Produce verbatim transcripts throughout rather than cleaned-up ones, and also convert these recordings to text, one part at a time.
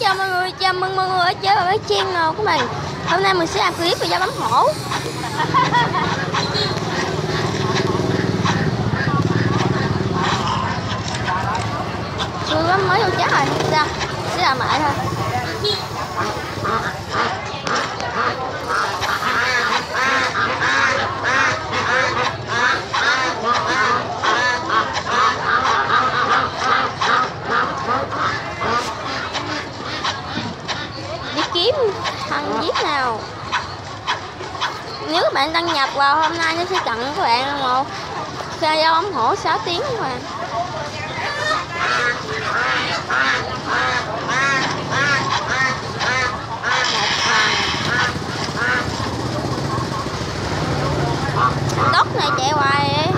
chào mọi người, chào mừng mọi người ở chơi vào cái channel của mình. Hôm nay mình sẽ làm clip về dao bấm hổ. Chưa bấm mới vô chết rồi, sao? Sẽ làm lại thôi. Đi kiếm thằng giết nào. Nếu các bạn đăng nhập vào hôm nay nó sẽ tặng các bạn một xe dao bấm hổ sáu tiếng các bạn. Đốc này chạy hoài vậy.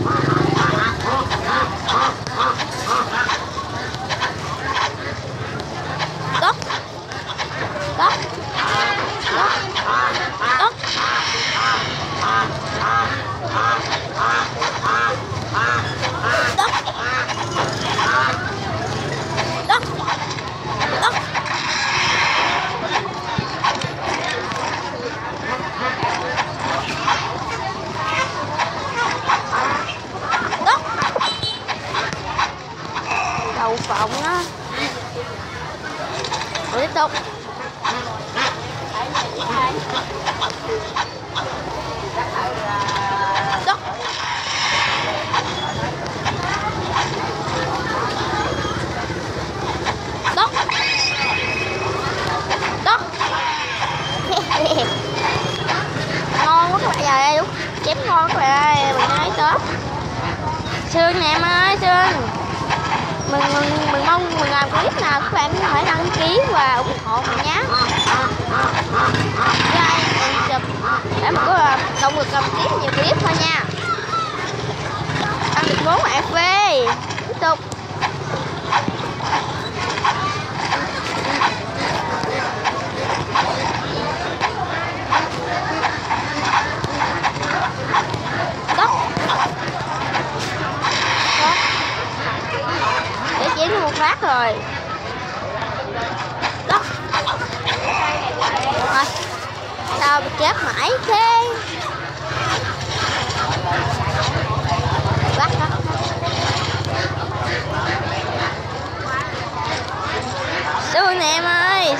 Đốc Đốc Đốc Đốc Đốc Đốc Đốc Đậu phộng á. Rồi tiếp tục. Đốc Đốc Đốc ngon quá các bạn ơi, lúc chém ngon các bạn ơi, mình nói tốt. Sương nè em ơi, Sương. Mình, mình, mình mong mình làm clip nào các bạn cũng phải đăng ký và ủng hộ mình nhé. Like, chụp để mình có động lực làm tiếp nhiều clip thôi nha. Ăn được bốn ép vê. Tiếp tục. Để chém một phát rồi. Đó. Rồi. Sao bị chết mãi thế? Bắt đó. Sương nè em ơi.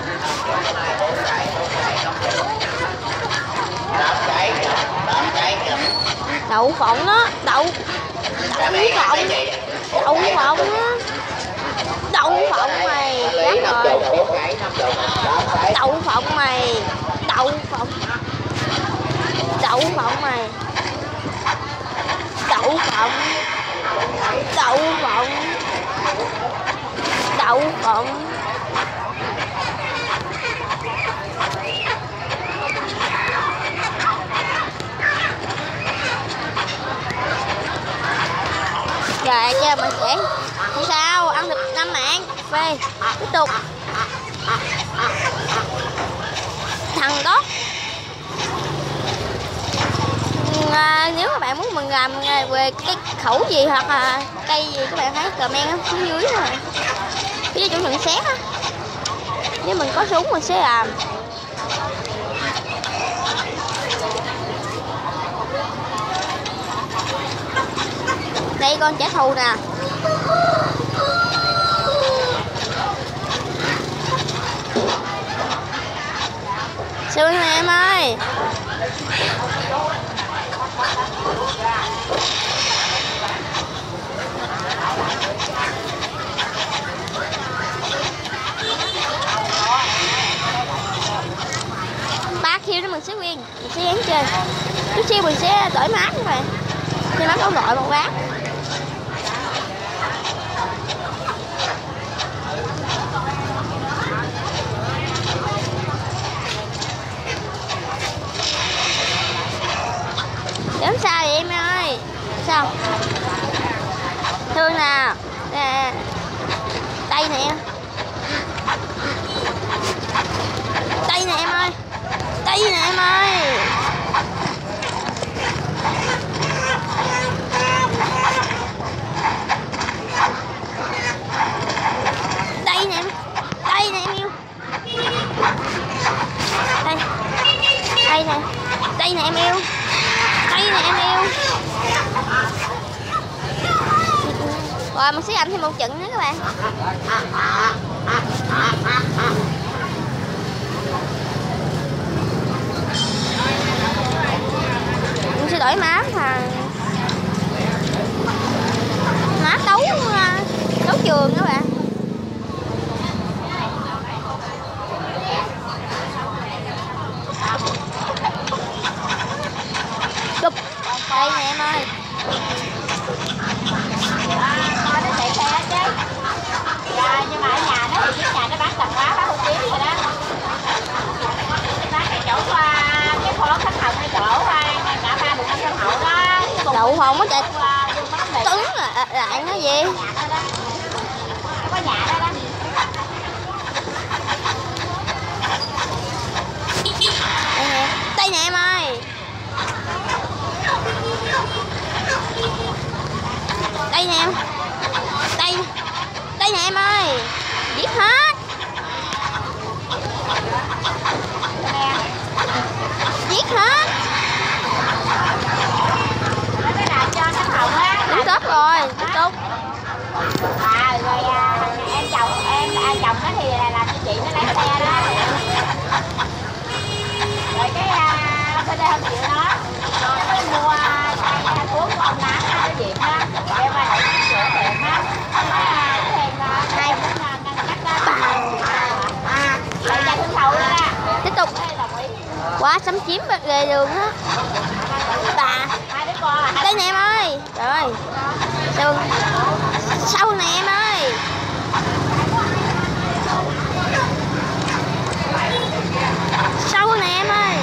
Đậu phộng đó, đậu đậu phộng. Đậu phộng á. Đậu phộng mày, chắc rồi. Đậu phộng mày. Đậu phộng. Đậu phộng mày. Đậu phộng. Đậu phộng. Đậu phộng. Rồi cho mình sẽ không sao, ăn được năm mạng. Phê, tiếp tục. Thằng đó. À, nếu các bạn muốn mình làm về cái khẩu gì hoặc là cây gì các bạn hãy comment ở phía dưới thôi. Phía chỗ nhận xét á. Nếu mình có súng mình sẽ làm. Đây con trả thù nè. Sương nè em ơi. Ba kill đó mình sẽ win, mình sẽ dán trên. Chút xíu mình sẽ đổi mát các bạn. Cho mát đấu loại một ván. Đếm sao vậy em ơi? Sao? Thương nè. Nè. Đây nè. Đây nè em ơi. Đây nè em ơi. Đây nè. Đây nè. nè em yêu. Đây nè em yêu. Rồi mình sẽ ăn thêm một trận nữa các bạn. Mình sẽ đổi má thằng má đấu đấu trường các bạn. Chụp đây nè em ơi. Coi nó chạy xe chứ. Dạ, nhưng mà ở nhà nó thì chiếc nhà nó bán tạp hóa, bán hủ tiếu rồi đó. Bán cái chỗ cái kho khách Hồng hay chỗ cả ba đường năm Sông Hậu đó. Đậu không có chạy tấn lại nó gì? Có nhà đó đó. Đây nè, đây nè em ơi. Đây nè em. Đây. Đây nè em ơi. Giết hết. Giết hết. Cái nào cho khách Hồng á. Đúng tốt rồi, đúng tốt. À rồi à, em chồng em à, chồng nó thì là làm cho chị nó lái xe đó. Rồi cái à, bên đây không chịu nó. Rồi cái mua cái cuốn của ông Nám ở Viện đó. Em qua để sửa tiệm á. Cái thèm hai cắt đó. À, rồi ra thương thầu đó đó. Tiếp tục. Quá xâm chiếm về đường á. Bà. Hai đứa con à. Đây nè em ơi. Rồi. Đường. Sau nè em ơi. Sau nè em ơi.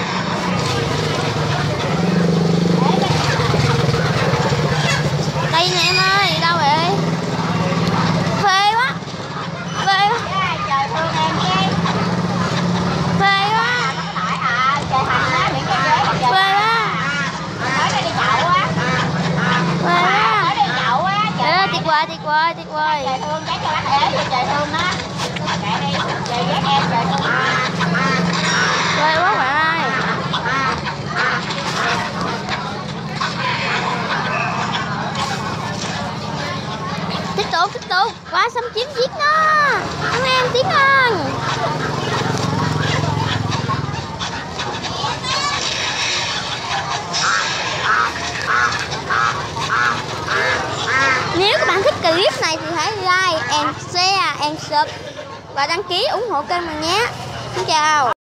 Đây nè em ơi. Đâu vậy? Phê quá. Phê quá. Trời thương em chứ. Phê quá. Nói à, trời hành á, miệng cái ghế trời. Phê quá. Nói ra đi nhậu á. Phê quá. Nói đi nhậu á. Ê, tuyệt vời, tuyệt vời, tuyệt vời. Trời thương chắc cho bác ế cho trời thương á. Kệ đi, trời ghét em trời thương. Phê quá bạn ơi. Tiếp tục, tiếp tục. Quá xâm chiếm giết nó. Anh em tiến hơn. Nếu các bạn thích clip này thì hãy like and share and sub và đăng ký ủng hộ kênh mình nhé. Xin chào.